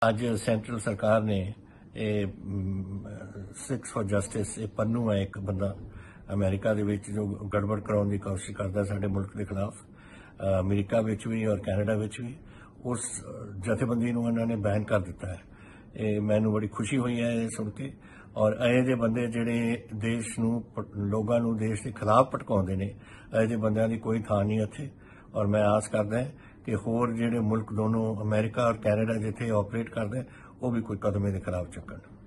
ਅੱਜ ਸੈਂਟਰਲ ਸਰਕਾਰ ਨੇ ਇਹ ਸਿਕਸ ਫॉर ਜਸਟਿਸ ਇਹ ਪੰਨੂ ਹੈ ਇੱਕ ਬੰਦਾ ਅਮਰੀਕਾ ਦੇ ਵਿੱਚ ਜੋ ਗੜਬੜ ਕਰਾਉਣ ਦੀ ਕੋਸ਼ਿਸ਼ ਕਰਦਾ ਸਾਡੇ ਮੁਲਕ ਦੇ ਖਿਲਾਫ ਅਮਰੀਕਾ ਵਿੱਚ ਵੀ ਔਰ ਕੈਨੇਡਾ ਵਿੱਚ ਵੀ ਉਸ ਜਥੇਬੰਦੀ ਨੂੰ ਉਹਨਾਂ ਨੇ ਬੈਨ ਕਰ ਦਿੱਤਾ ਹੈ। ਇਹ ਮੈਨੂੰ ਬੜੀ ਖੁਸ਼ੀ ਹੋਈ ਹੈ ਇਹ ਸੁਣ ਕੇ ਔਰ ਇਹ ਜਿਹੇ ਬੰਦੇ ਜਿਹੜੇ ਦੇਸ਼ ਨੂੰ ਲੋਕਾਂ ਨੂੰ ਦੇਸ਼ ਦੇ ਖਿਲਾਫ ਭਟਕਾਉਂਦੇ ਨੇ ਇਹ ਜਿਹੇ ਬੰਦਿਆਂ ਦੀ ਕੋਈ ਥਾਂ ਨਹੀਂ ਇੱਥੇ ਔਰ ਮੈਂ ਆਸ ਕਰਦਾ ਕਿ ਹੋਰ ਜਿਹੜੇ ਮੁਲਕ ਦੋਨੋਂ ਅਮਰੀਕਾ ਔਰ ਕੈਨੇਡਾ ਜਿੱਥੇ ਆਪਰੇਟ ਕਰਦੇ ਉਹ ਵੀ ਕੋਈ ਕਦਮ ਇਹਦੇ ਖਿਲਾਫ ਚੁੱਕਣ।